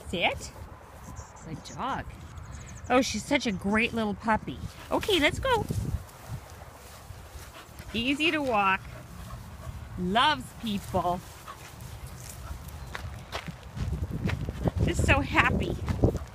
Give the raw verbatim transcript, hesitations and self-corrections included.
Sit. Good dog. Oh, she's such a great little puppy. Okay, let's go. Easy to walk. Loves people. Just so happy.